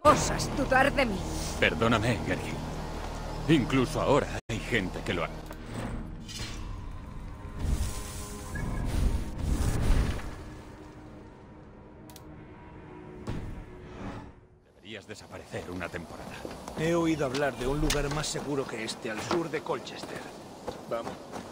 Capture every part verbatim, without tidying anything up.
Osas dudar de mí. Perdóname, Gergi. Incluso ahora hay gente que lo ha... Deberías desaparecer una temporada. He oído hablar de un lugar más seguro que este al sur de Colchester. Vamos.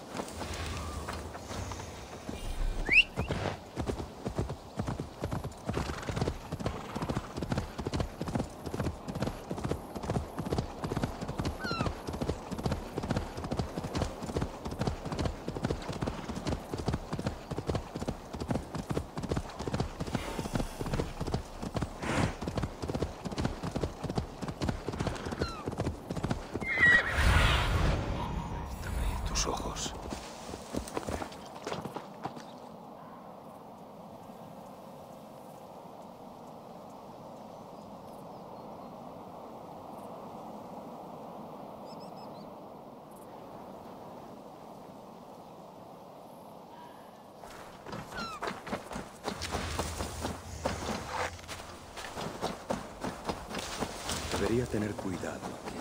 Ojos. Debería tener cuidado.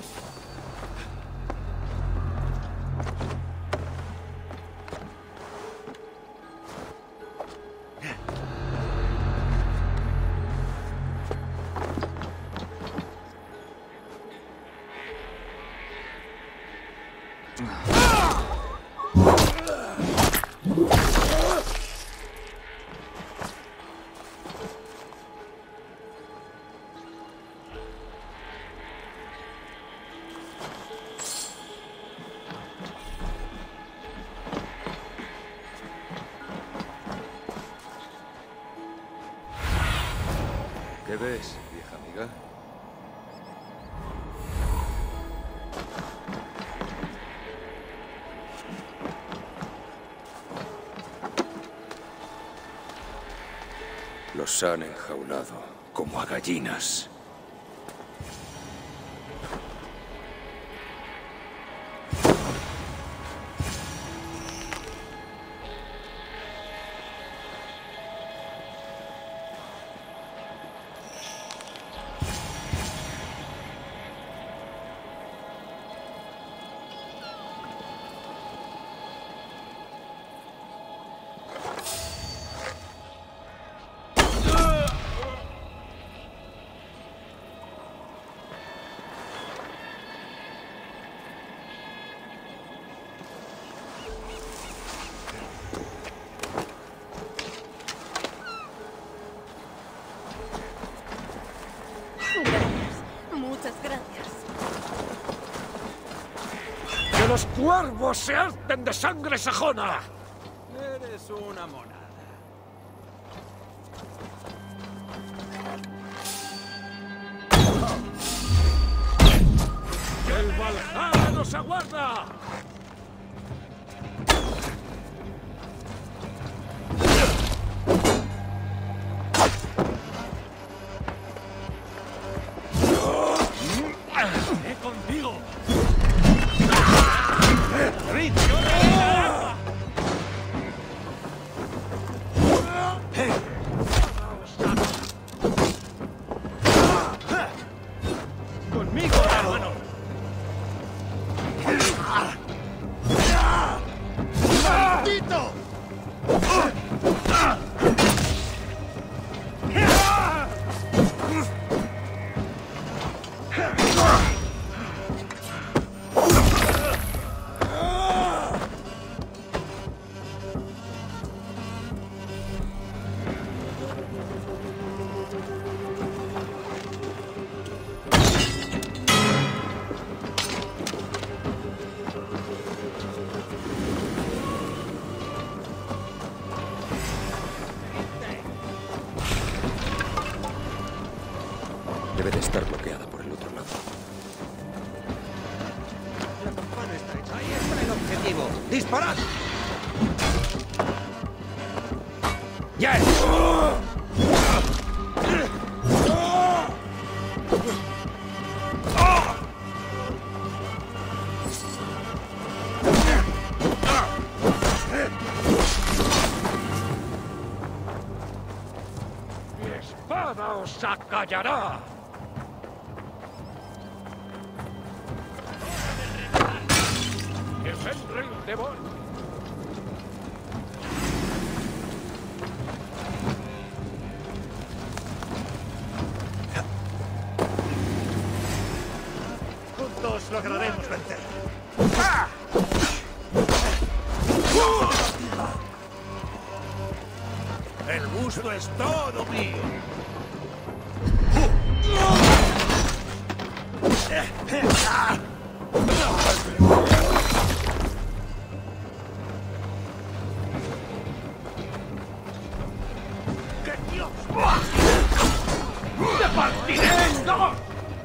¿Qué ves, vieja amiga? Los han enjaulado como a gallinas. Muchas gracias. ¡Que los cuervos se harten de sangre sajona! Eres una monada. ¡Que el Valhalla nos aguarda! ¡Contigo! ¡Conmigo, hermano! ¡Maldito! Debe de estar bloqueada por el otro lado. La campana está hecha. Ahí está el objetivo. ¡Disparad! ¡Ya! ¡Mi espada os acallará! ¡Que Fenrir devore! Juntos lograremos vencer. El gusto es todo mío. ¡Que Dios! ¡Te partiré en dos!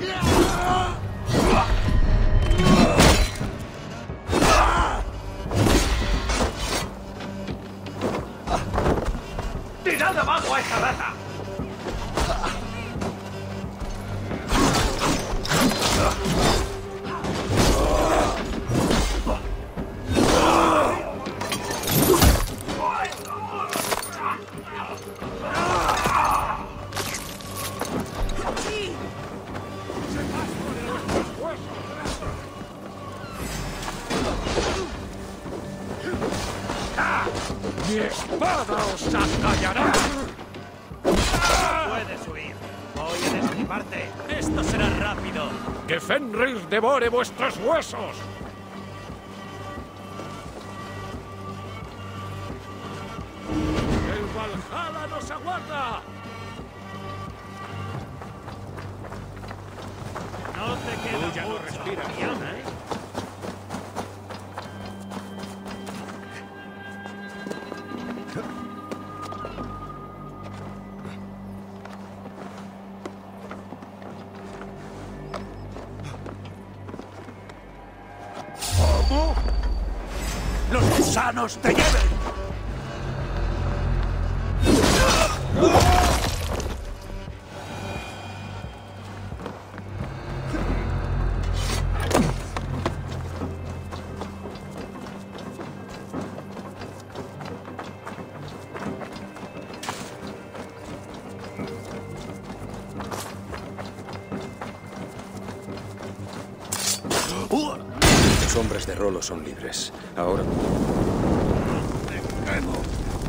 ¡Tirad abajo a esa rata! ¡Mi espada os acallará! Puedes huir. Voy a destriparte. Esto será rápido. ¡Que Fenrir devore vuestros huesos! ¡El Valhalla nos aguarda! No te queda Tú ya no mucho, respiras, Fiona, ¿eh? ¿Cómo? ¡Los gusanos te lleven! Los hombres de Rolo son libres. Ahora... ¡Me quemo!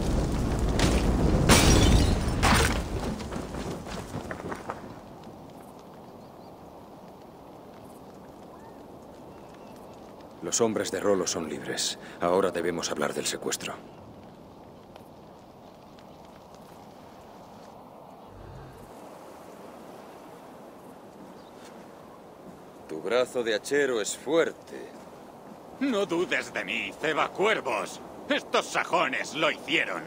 Los hombres de Rolo son libres. Ahora debemos hablar del secuestro. Tu brazo de hachero es fuerte. No dudes de mí, cebacuervos. Estos sajones lo hicieron.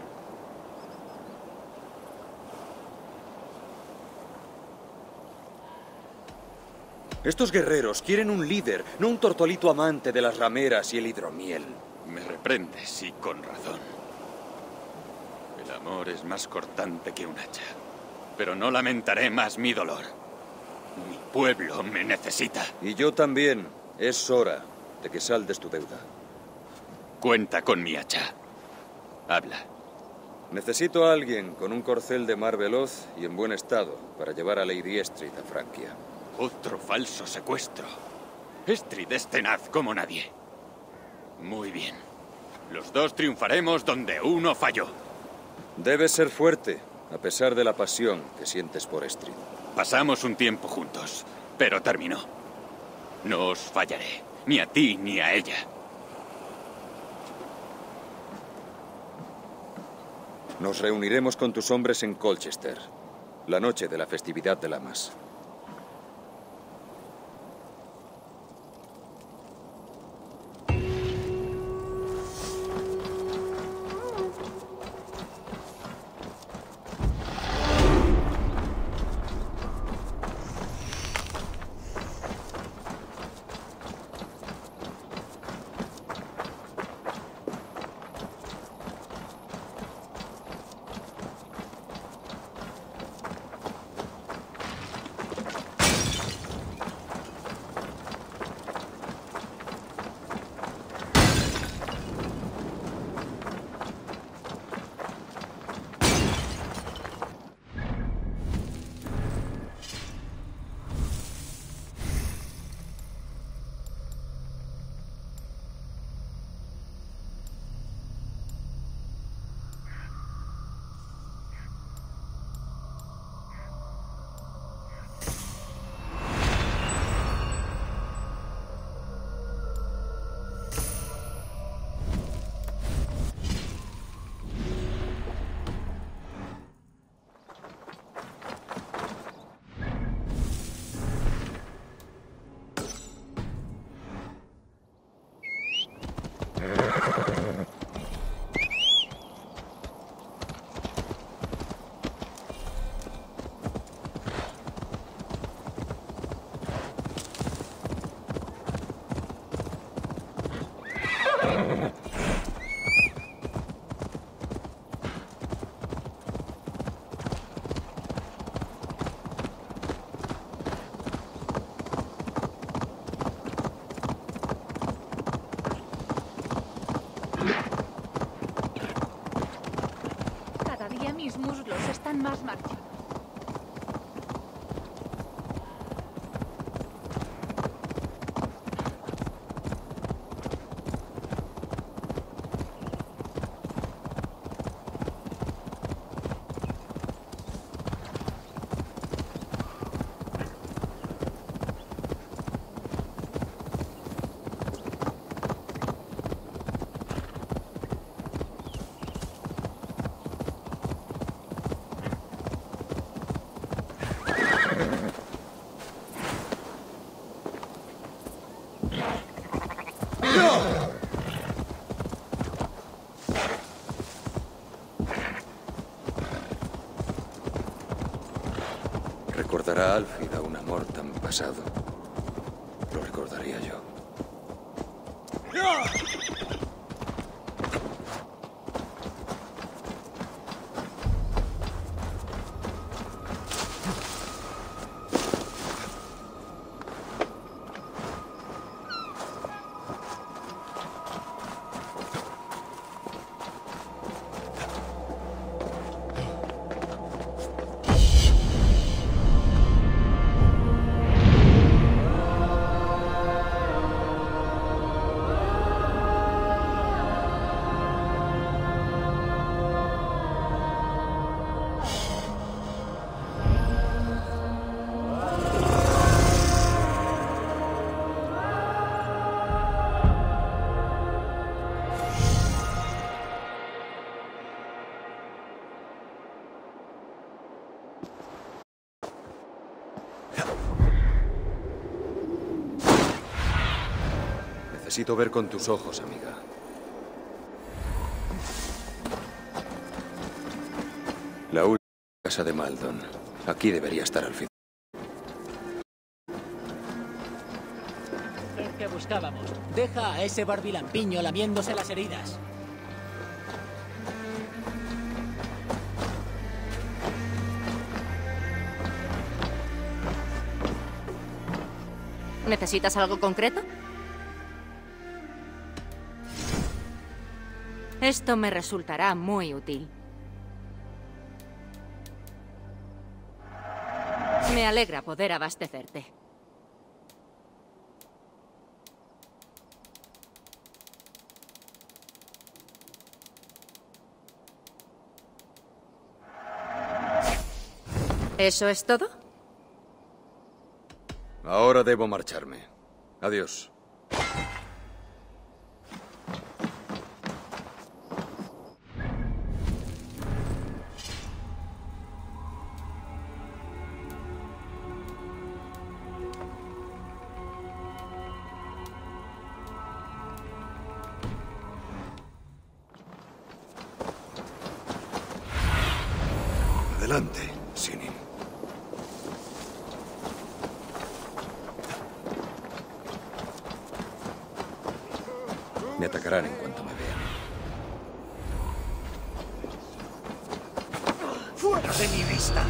Estos guerreros quieren un líder, no un tortolito amante de las rameras y el hidromiel. Me reprendes y con razón. El amor es más cortante que un hacha. Pero no lamentaré más mi dolor. Mi pueblo me necesita. Y yo también. Es hora de que saldes tu deuda. Cuenta con mi hacha. Habla. Necesito a alguien con un corcel de mar veloz y en buen estado para llevar a Lady Estrid a Francia. Otro falso secuestro. Estrid es tenaz como nadie. Muy bien. Los dos triunfaremos donde uno falló. Debes ser fuerte, a pesar de la pasión que sientes por Estrid. Pasamos un tiempo juntos, pero terminó. No os fallaré, ni a ti ni a ella. Nos reuniremos con tus hombres en Colchester, la noche de la festividad de Lamas. Más marcha. Recordará Álfida un amor tan pasado. Lo recordaría yo. Necesito ver con tus ojos, amiga. La última casa de Maldon. Aquí debería estar al fin. El que buscábamos. Deja a ese barbilampiño lamiéndose las heridas. ¿Necesitas algo concreto? Esto me resultará muy útil. Me alegra poder abastecerte. ¿Eso es todo? Ahora debo marcharme. Adiós. Adelante, Sinin. Me atacarán en cuanto me vean. ¡Fuera de mi vista!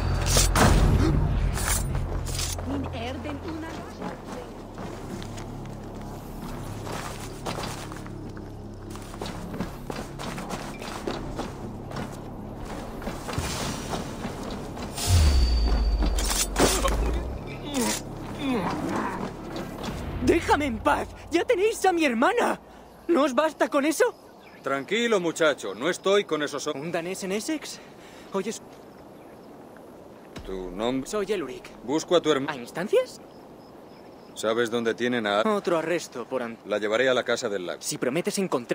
¡Déjame en paz! ¡Ya tenéis a mi hermana! ¿No os basta con eso? Tranquilo, muchacho. No estoy con esos... ¿Un danés en Essex? Oye, ¿Tu nombre? soy Eluric. Busco a tu ¿A hermana. instancias? ¿Sabes dónde tienen a...? Otro arresto por... an- La llevaré a la casa del lago. Si prometes encontrar...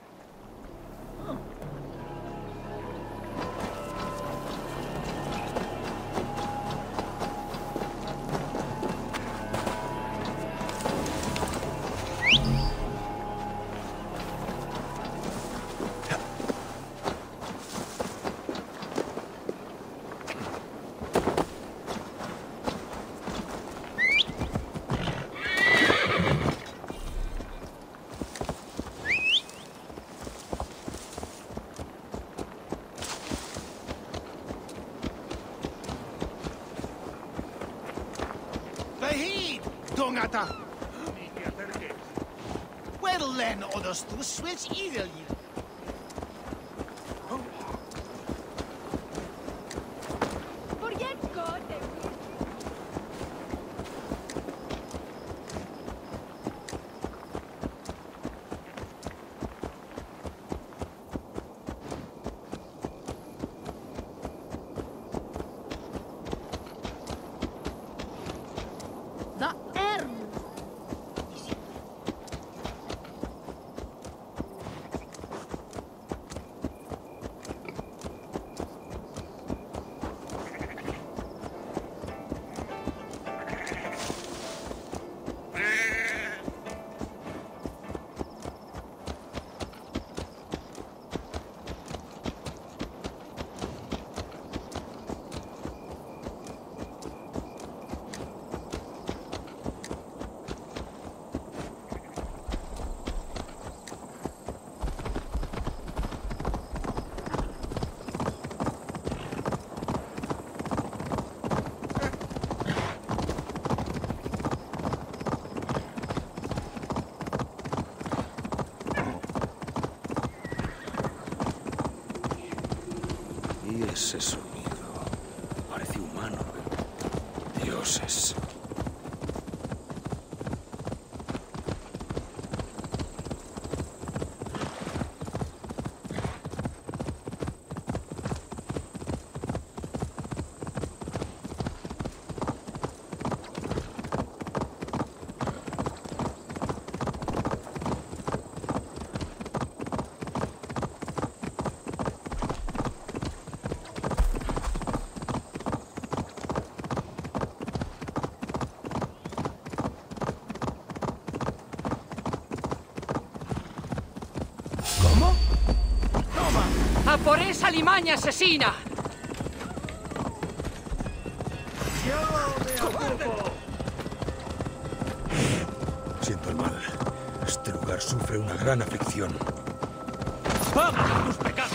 Behid, Dongata! Ni te acerques. Well, then, others to switch either you. Ese sonido. Parece humano, pero... Dioses. ¡A por esa limaña asesina! Siento el mal. Este lugar sufre una gran aflicción. ¡Paga tus pecados!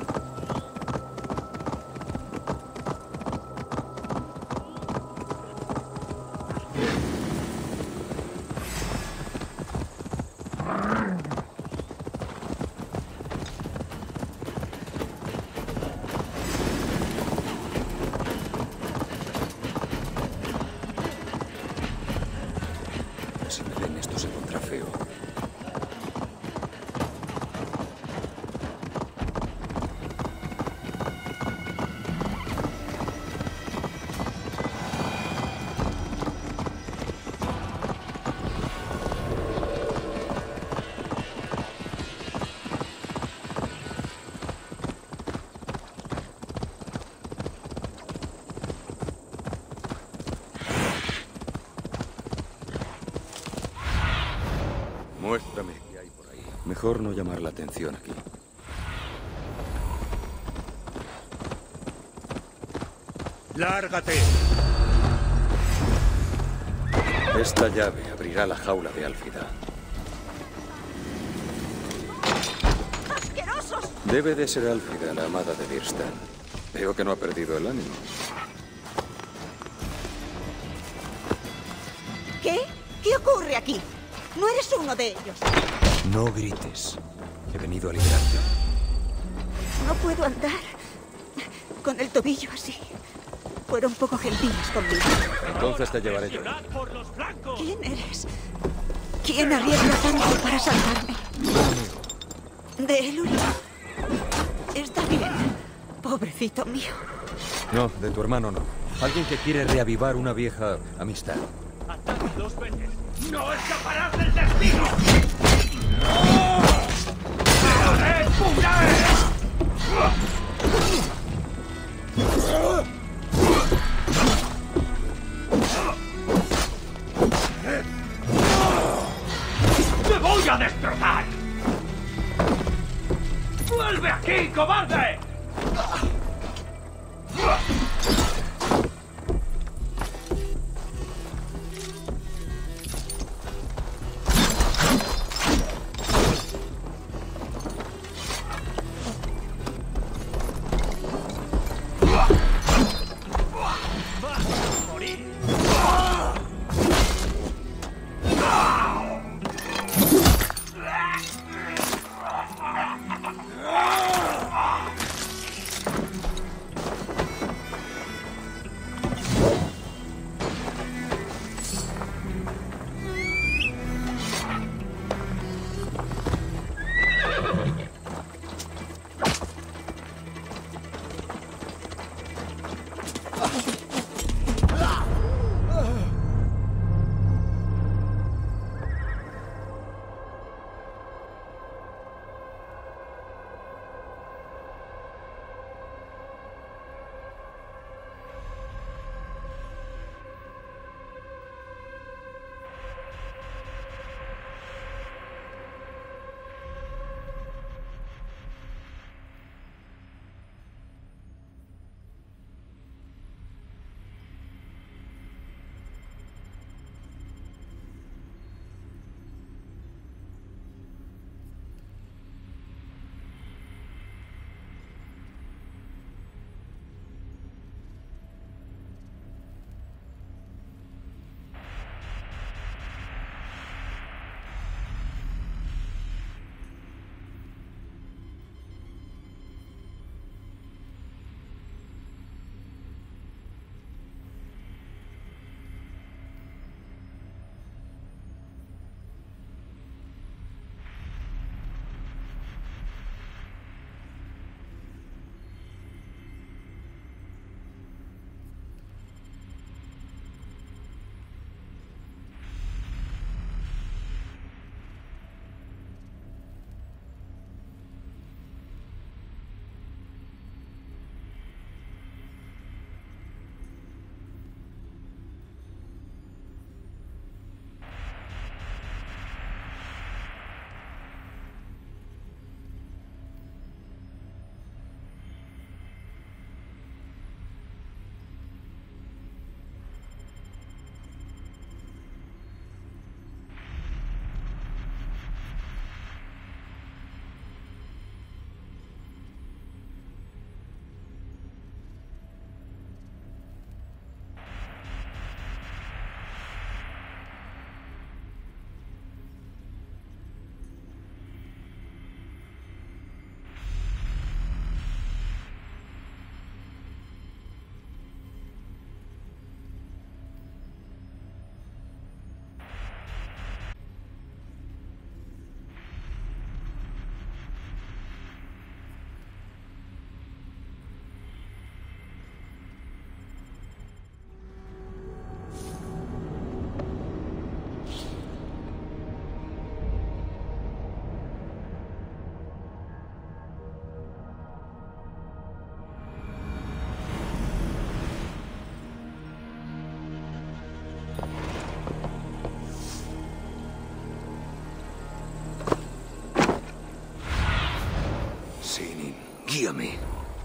Si me ven, esto se pondrá feo. Muéstrame qué hay por ahí. Mejor no llamar la atención aquí. ¡Lárgate! Esta llave abrirá la jaula de Álfida. ¡Asquerosos! Debe de ser Álfida, la amada de Birstan. Veo que no ha perdido el ánimo. ¿Qué? ¿Qué ocurre aquí? No eres uno de ellos. No grites. He venido a liberarte. No puedo andar con el tobillo así. Fueron poco gentiles conmigo. Entonces te llevaré yo. ¿Quién eres? ¿Quién arriesga tanto para salvarme? ¿De Eluri? Está bien. Pobrecito mío. No, de tu hermano no. Alguien que quiere reavivar una vieja amistad. Dos veces. ¡No escaparás del destino! ¡Te voy a destrozar! ¡Vuelve aquí, cobarde! a mí.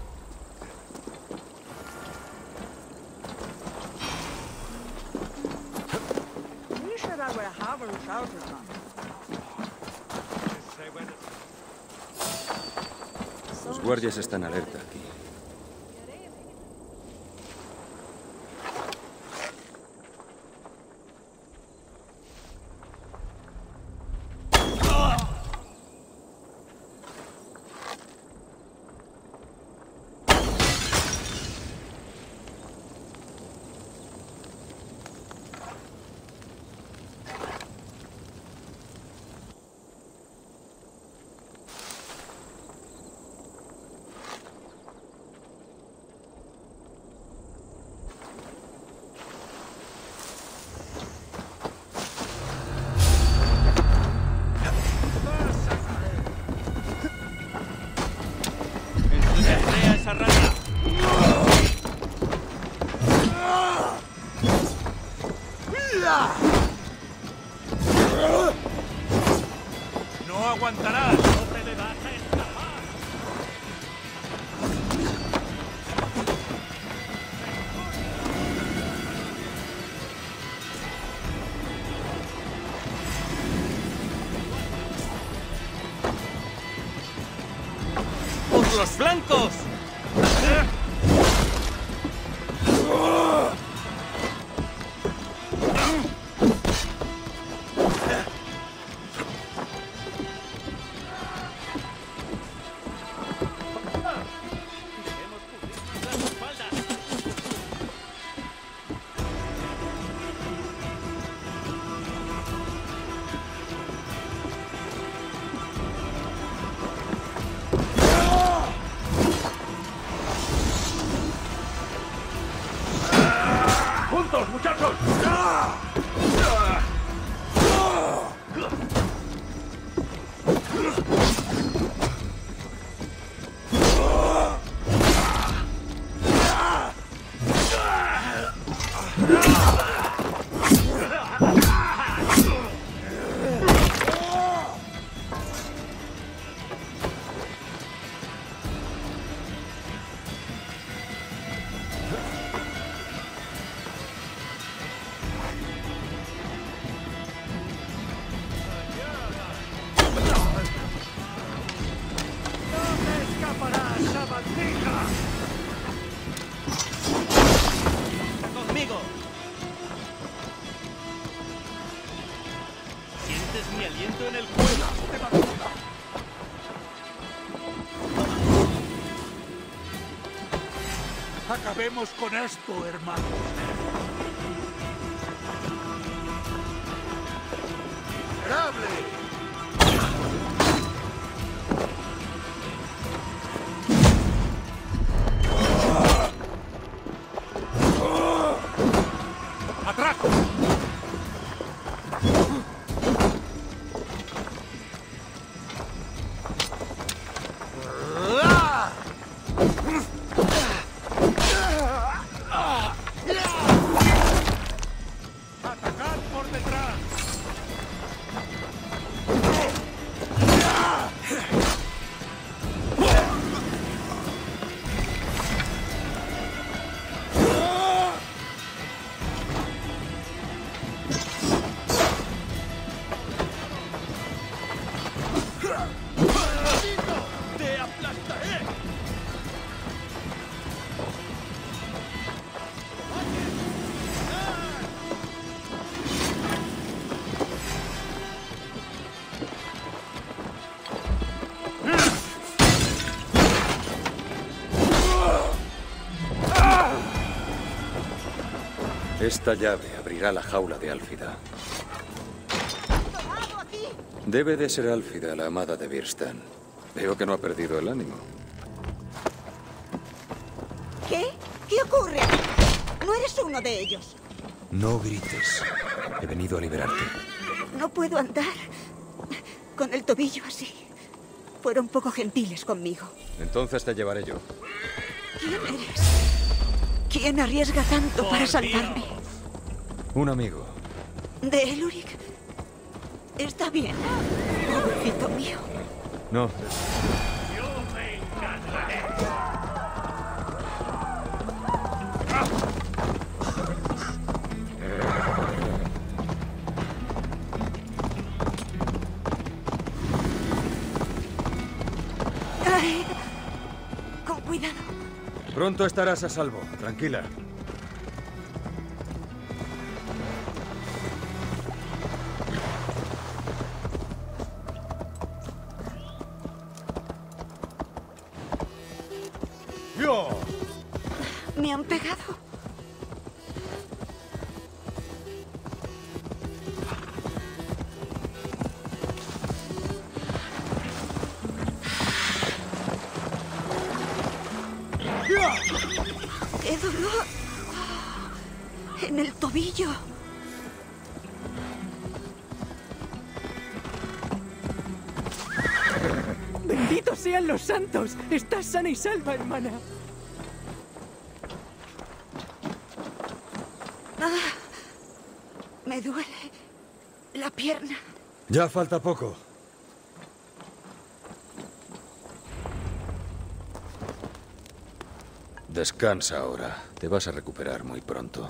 Los guardias están alerta aquí. ¡No aguantarás! ¡No te le vas a escapar! ¡Por los flancos! ¡Juntos, muchachos! ¡Conmigo! ¿Sientes mi aliento en el cuello? Acabemos con esto, hermano. ¡Miserable! ¡Atraco! ¡Atacad por detrás! ¡Te aplastaré! Esta llave abrirá la jaula de Álfida. Debe de ser Álfida, la amada de Birstan. Veo que no ha perdido el ánimo. ¿Qué? ¿Qué ocurre? No eres uno de ellos. No grites. He venido a liberarte. No puedo andar con el tobillo así. Fueron poco gentiles conmigo. Entonces te llevaré yo. ¿Quién eres? ¿Quién arriesga tanto para salvarme? Un amigo. ¿De Eluric? Está bien. Pobrecito mío. No. ¡Yo me encargaré! Pronto estarás a salvo. Tranquila. ¡Yo! Me han pegado. ¡Qué dolor! En el tobillo. ¡Benditos sean los santos! ¡Estás sana y salva, hermana! Ah, me duele la pierna. Ya falta poco. Descansa ahora. Te vas a recuperar muy pronto.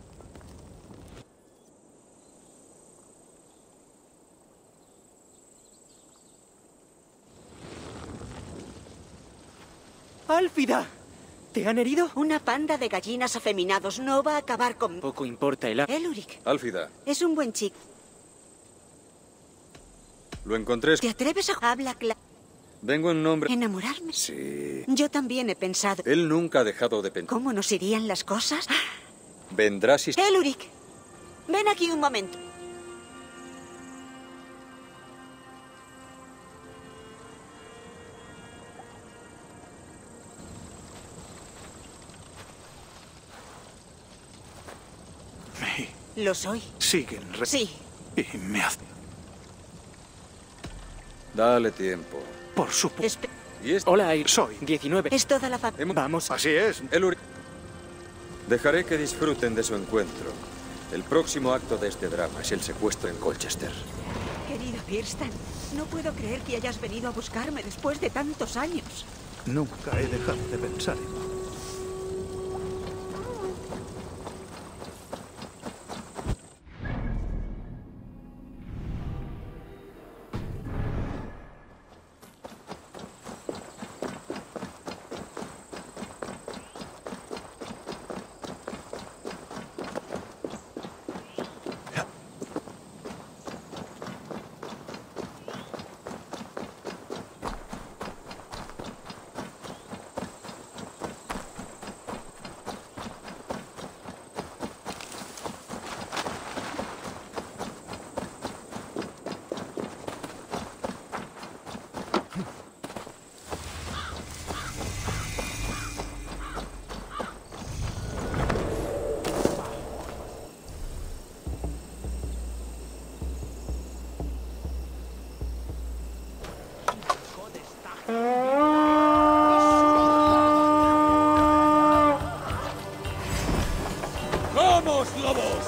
¡Álfida! ¿Te han herido? Una panda de gallinas afeminados no va a acabar con... Poco importa el... Eluric. Álfida, Es un buen chico. lo encontré. ¿Te atreves a hablar claro? Vengo en nombre... ¿Enamorarme? Sí. Yo también he pensado... Él nunca ha dejado de pensar. ¿Cómo nos irían las cosas? Vendrá si... Eluric, ven aquí un momento. Me Lo soy. siguen re... Sí. Y me hace... Dale tiempo. Por supuesto. Espe- Y este... Hola, Air. Soy. diecinueve. es toda la familia. Hemos- Vamos. Así es. Eluri- Dejaré que disfruten de su encuentro. El próximo acto de este drama es el secuestro en Colchester. Querido Kirsten, no puedo creer que hayas venido a buscarme después de tantos años. Nunca he dejado de pensar en... ¡Vamos, lobos!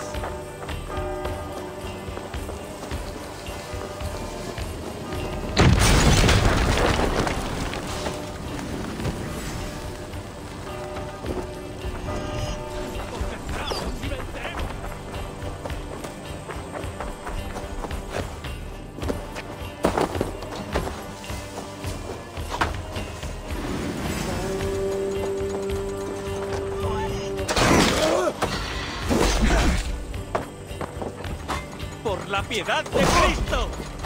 ¡Por la piedad de Cristo!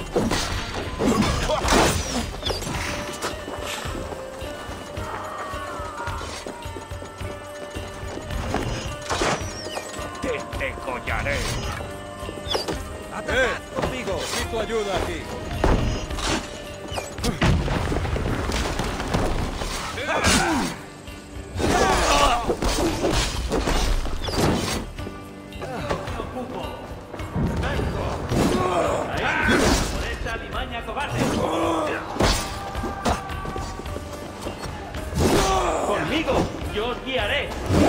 ¡Te degollaré! ¡Eh! ¡Conmigo! ¡Necesito ayuda aquí! ¡Por esa alimaña cobarde! ¡Conmigo! ¡Yo os guiaré!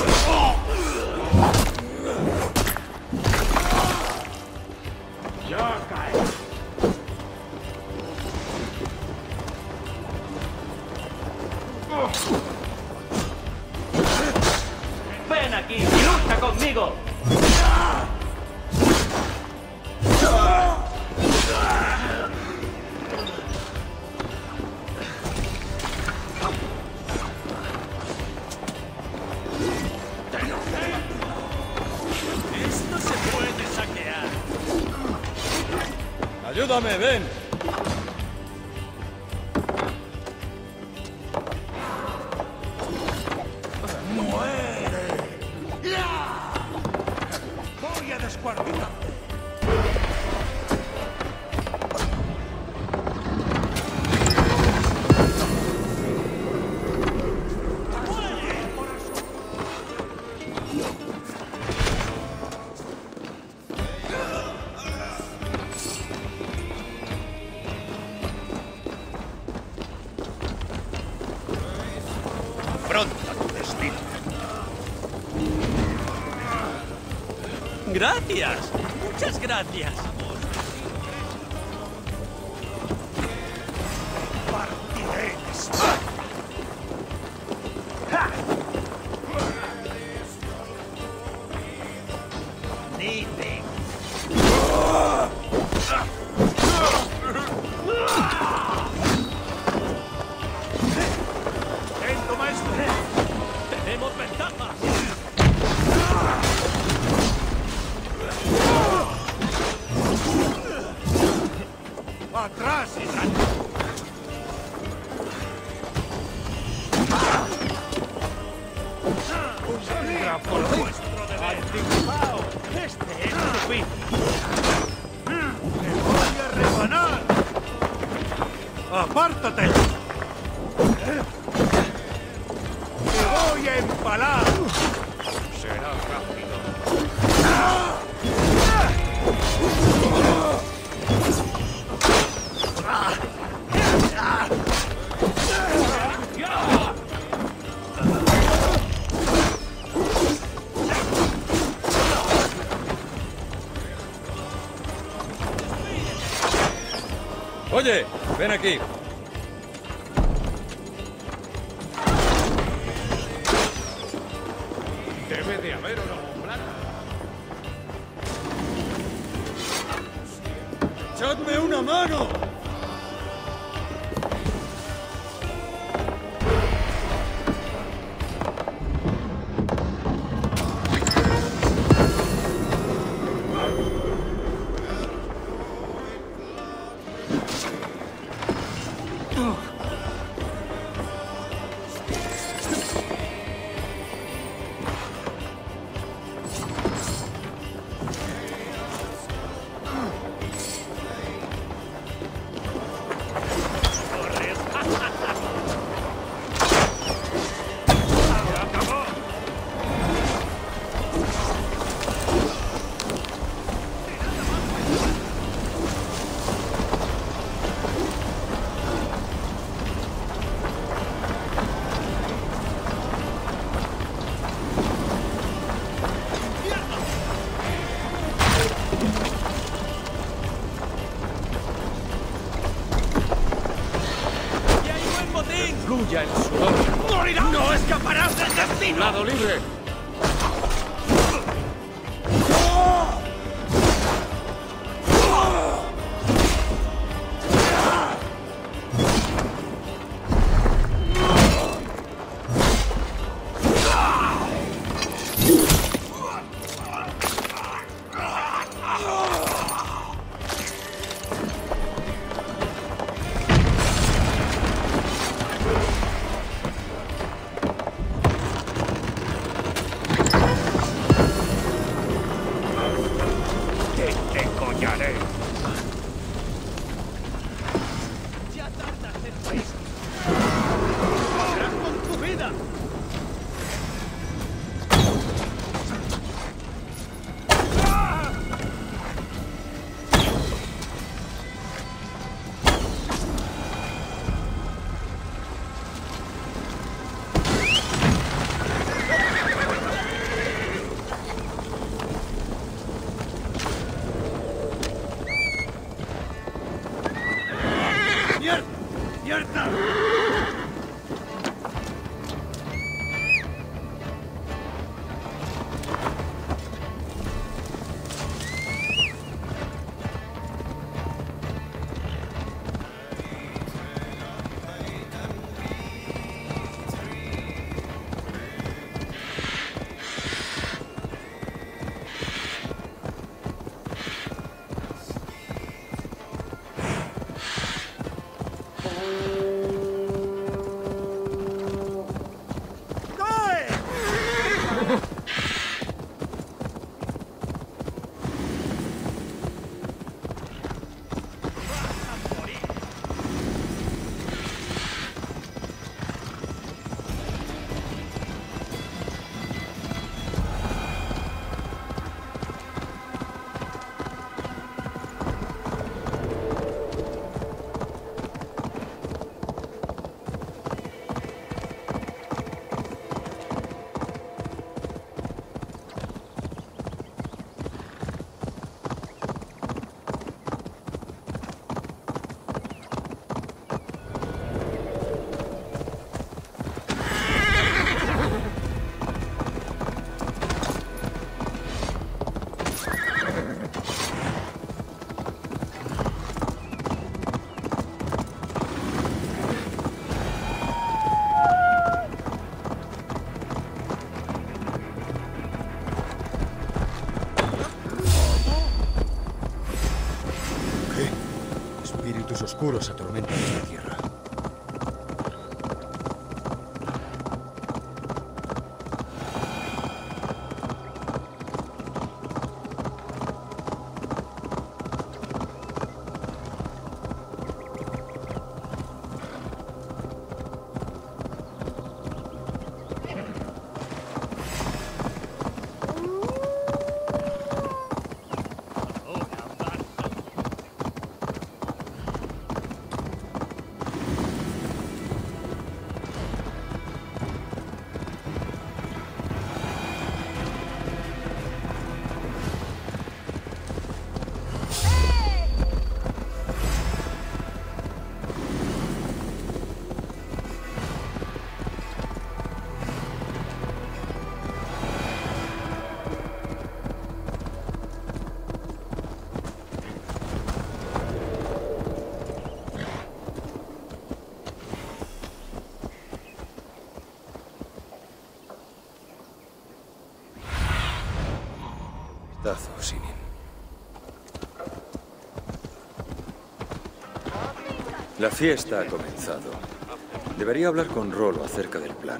¡Ya cae! ¡Ven aquí y lucha conmigo! ¡Ayúdame, ven! ¡Muere! ¡Ya! Voy a descuartizarte. Afronta tu destino. Gracias. Muchas gracias. Partiré en España. ¡Ja! Nite. ¡Lento, maestro! Tenemos ventaja. ¡Atrás, Isaac! ¡Saldrá por vuestro deber! ¡Anticipaos! ¡Este es tu fin! ¡Te voy a rebanar! ¡Apártate! ¡Te voy a empalar! Será rápido. Oye, ven aquí. Debe de haber una plata. ¡Echadme una mano! Fluya el sudor. ¡Morirás! ¡No escaparás del destino! ¡Lado libre! ¡Te degollaré! Ya tardas en esto. ¡Pagarás con tu vida! espíritus oscuros atormentan esta tierra. Sinin. La fiesta ha comenzado. Debería hablar con Rolo acerca del plan.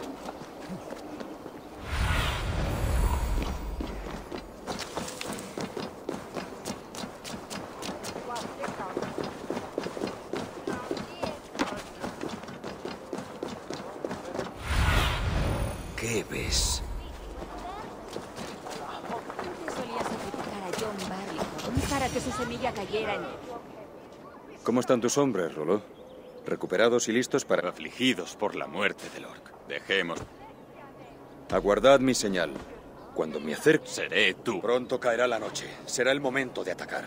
¿Qué ves? Para que su semilla cayera en él. ¿Cómo están tus hombres, Rolo? ¿Recuperados y listos para...? Afligidos por la muerte del orc. Dejemos... Aguardad mi señal. Cuando me acerque... Seré tú. Pronto caerá la noche. Será el momento de atacar.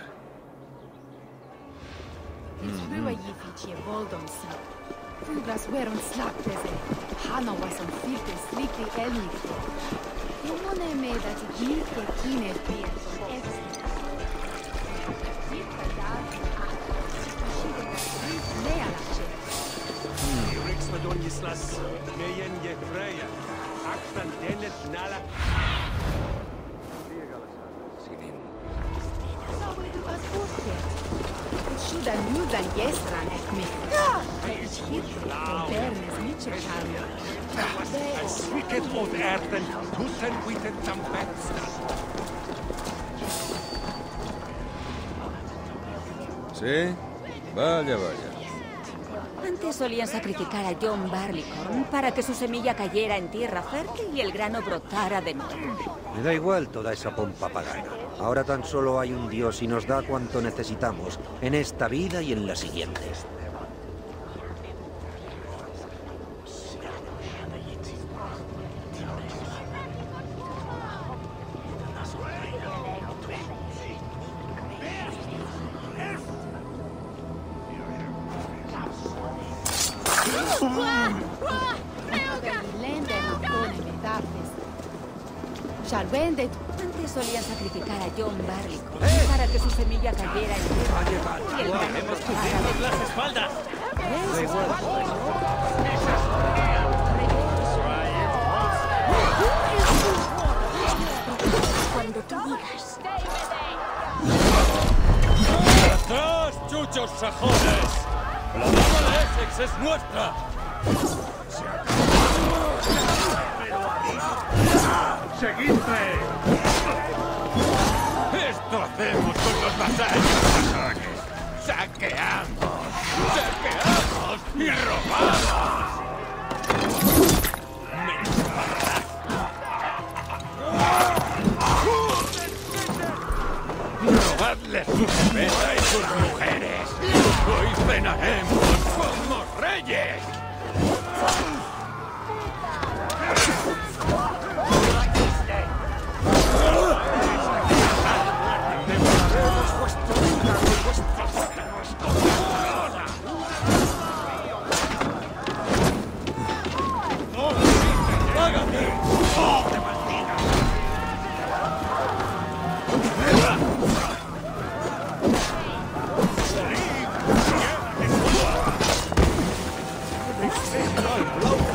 ¿Sí? Vaya, vaya. Antes solían sacrificar a John Barleycorn para que su semilla cayera en tierra fértil y el grano brotara de nuevo. Me da igual toda esa pompa pagana. Ahora tan solo hay un Dios y nos da cuanto necesitamos en esta vida y en la siguiente. Antes solían sacrificar a John Barleycorn para que su semilla cayera en tierra y el grano ¡Hemos brotara cubierto de las nuevo. espaldas! Cuando tú digas. ¡Atrás, chuchos sajones! ¡La dama de Essex es nuestra! ¡Seguidme! ¡Esto hacemos con los vasallos sajones! ¡Saqueamos! ¡Saqueamos y robamos! ¡Robadles su cerveza y sus mujeres! ¡Hoy cenaremos como reyes! ¡Loco!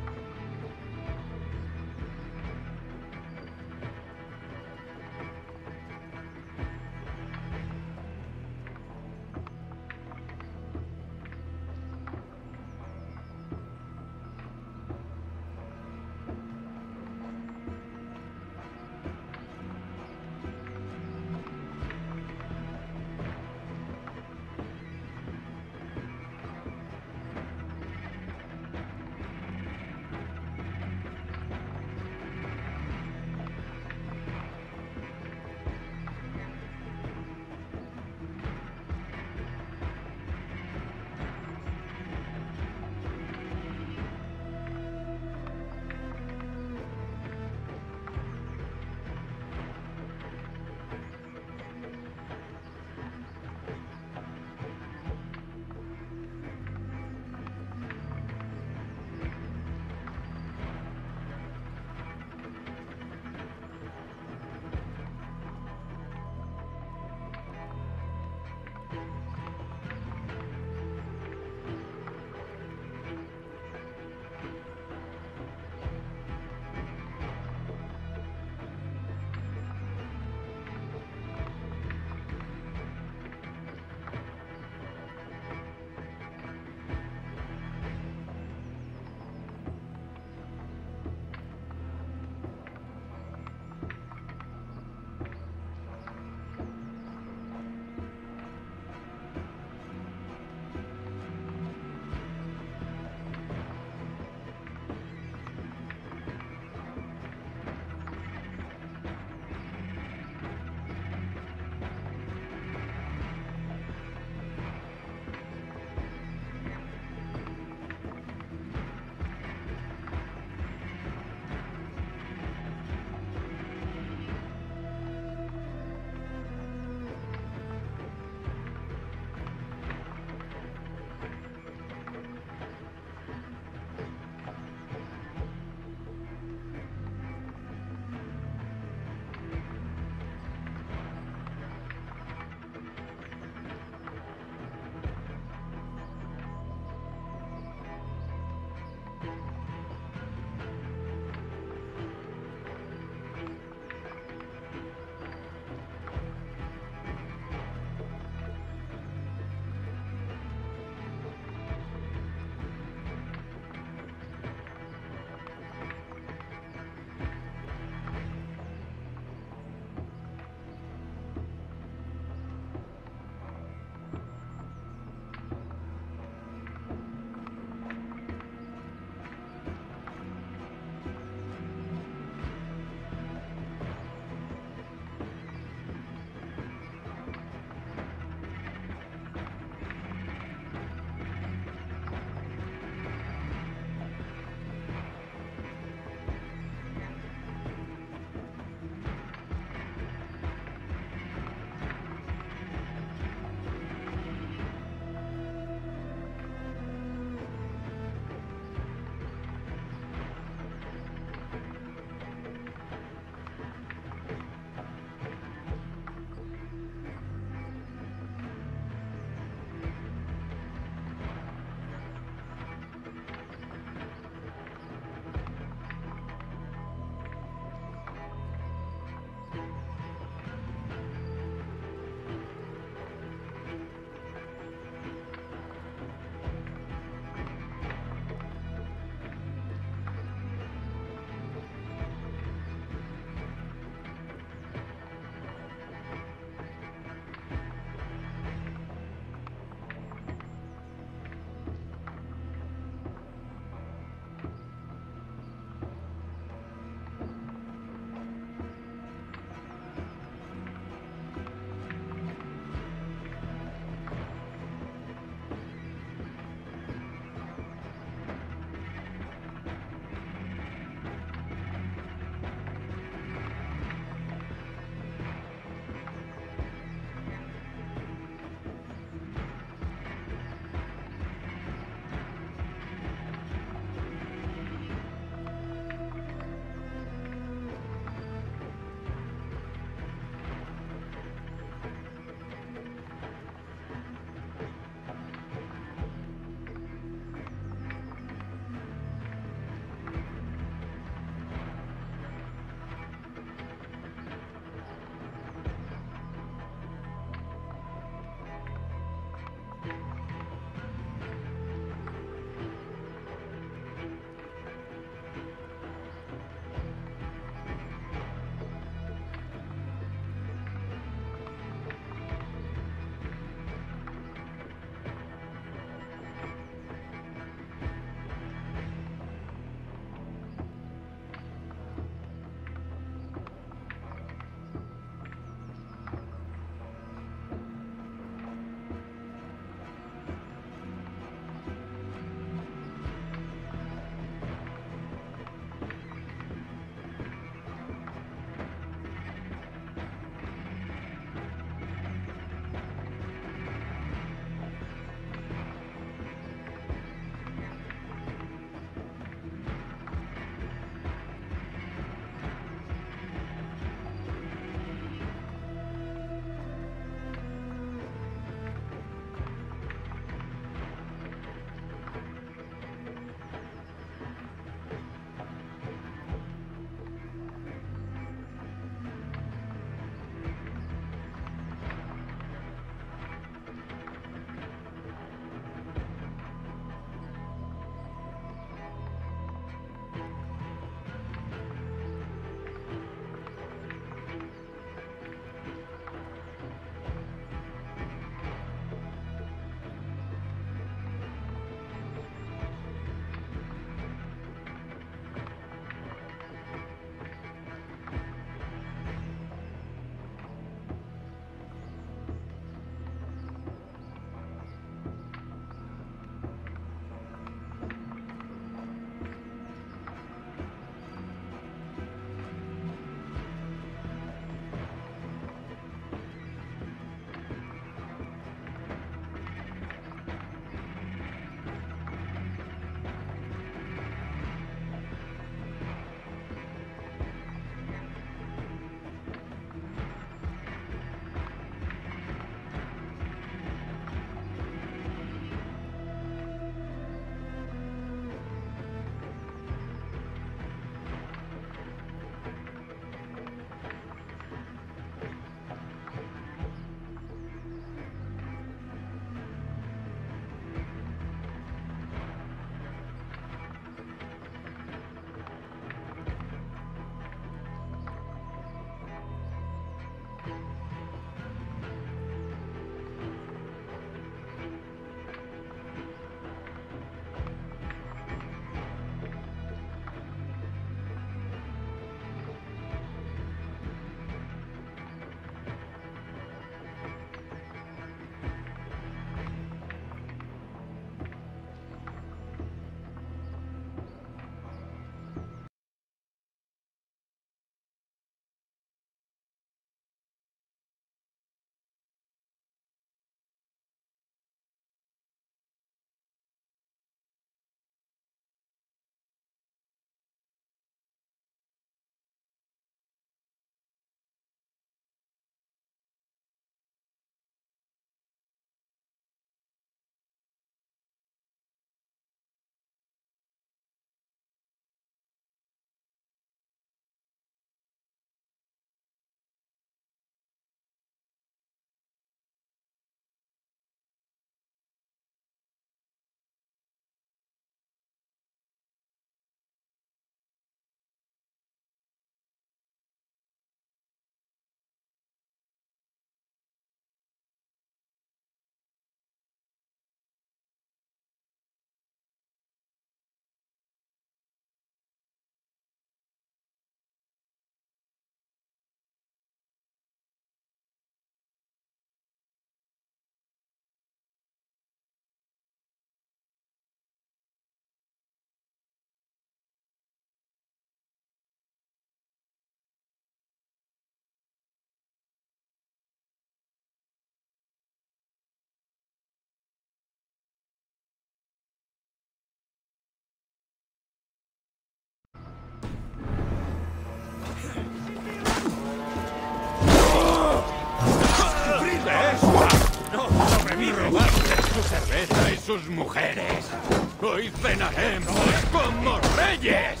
cabeza y sus mujeres. Hoy cenaremos como reyes.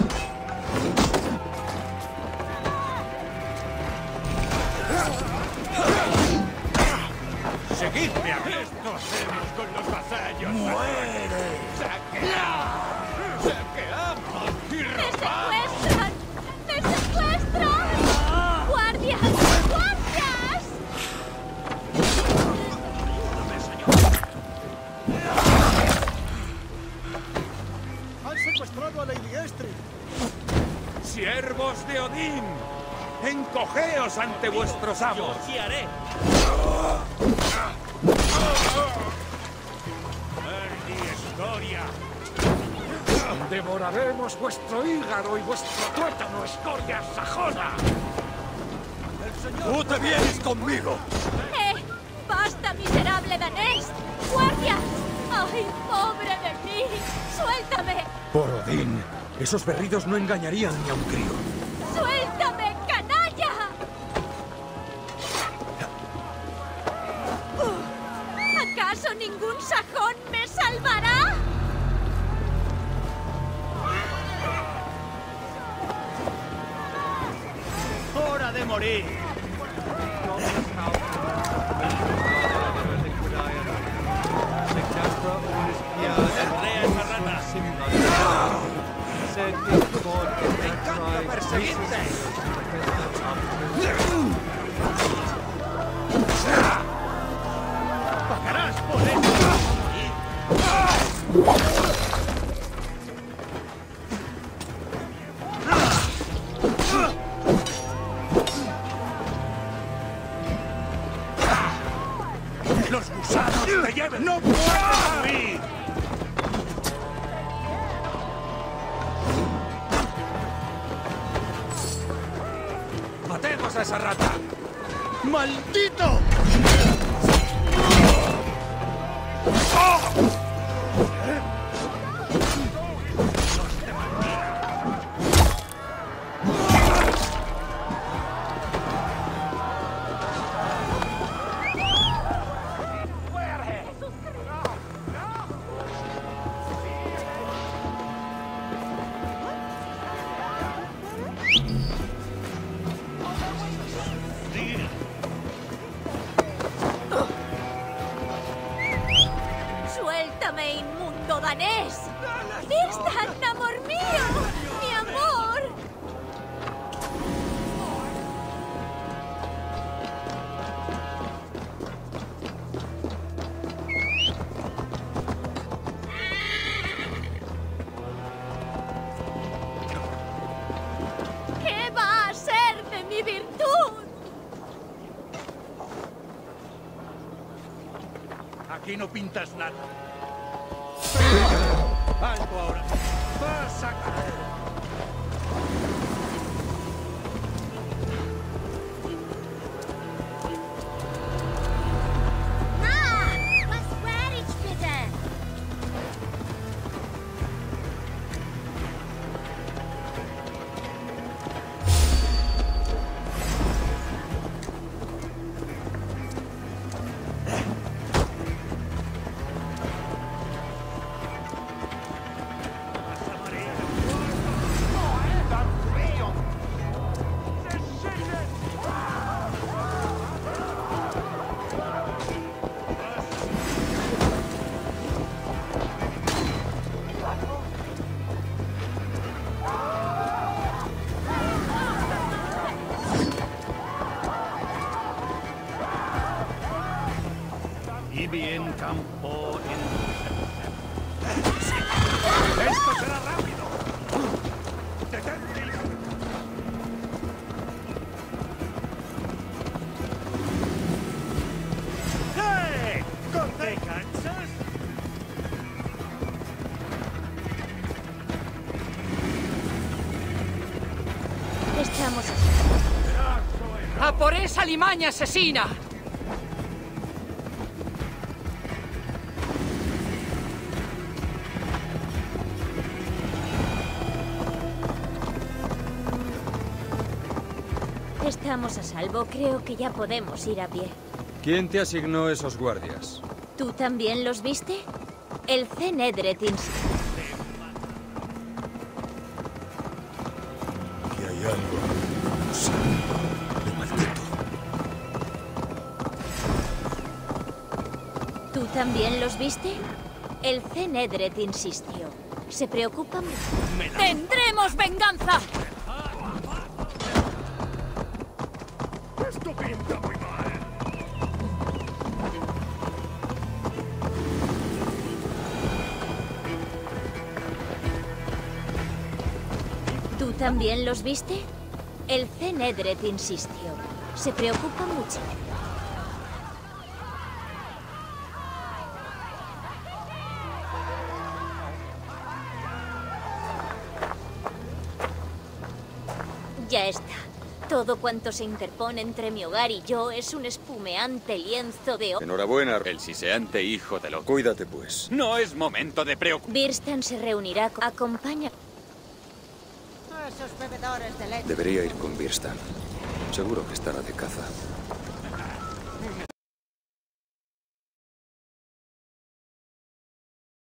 Seguidme a mí. Esto hacemos con los vasallos. ¡Muere! ¡Saqueamos! ¡Saqueamos y ¡Me robamos! secuestran! ¡Me secuestran! ¡Guardias! ¡Guardias! Han secuestrado a Lady Estrid. ¡Siervos de Odín! ¡Encogeos ante vuestros amos! ¡Yo sí haré! ¡Historia! Devoraremos vuestro hígado y vuestro tuétano, escoria sajona. ¡Tú te vienes conmigo! ¡Eh! ¡Basta, miserable danés! ¡Guardias! ¡Ay, pobre de mí! ¡Suéltame! Por Odín, esos berridos no engañarían ni a un crío. ¡Suéltame, canalla! ¿Acaso ningún sajón me salvará? ¡Hora de morir! ¡Arrea esa rata! ¡Me encanta perseguirte! ¡Pagarás por esto! ¡Los gusanos te lleven! ¡No puedes a mí! ¡Matemos a esa rata! ¡Maldito! ¡Suéltame, inmundo danés! ¡Listan, amor mío! ¡Mi amor! ¿Qué va a ser de mi virtud? Aquí no pintas nada. ¡Alto ahora! ¡Vas a caer! Ah! Was war ich bitte? Ibi en campo en... ¡Esto será rápido! ¡Detente! ¡Eh! ¿Te cansas? Estamos ¡A por esa limaña asesina! Estamos a salvo. Creo que ya podemos ir a pie. ¿Quién te asignó esos guardias? ¿Tú también los viste? El Cenedret ins- Que hay algo. No sé. Lo maldito. ¿Tú también los viste? El Cenedret insistió. Se preocupa mucho. ¡Tendremos venganza! Esto pinta muy mal. ¿Tú también los viste? El Cenedret insistió. Se preocupa mucho. Ya está. Todo cuanto se interpone entre mi hogar y yo es un espumeante lienzo de oro. Enhorabuena. El siseante hijo de lo... Cuídate, pues. No es momento de preocupación. Birstan se reunirá con... Acompaña... Esos bebedores de leche. Debería ir con Birstan. Seguro que estará de caza.